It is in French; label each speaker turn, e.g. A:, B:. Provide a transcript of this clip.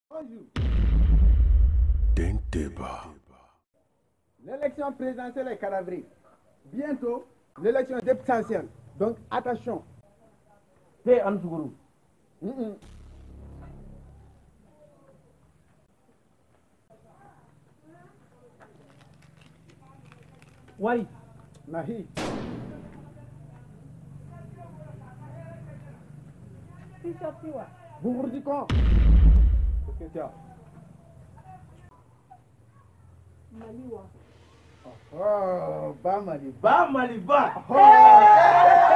A: Bonjour.
B: Tintimba.
A: L'élection présidentielle est cadavrée. Bientôt, l'élection est députation. Donc, attention.
C: Fais un secours. Wari.
A: Nahi. Vous vous dites quoi? Qu'est-ce que tu as?
D: Maliwa.
A: Oh, ba Mali.
C: Ba Mali ba.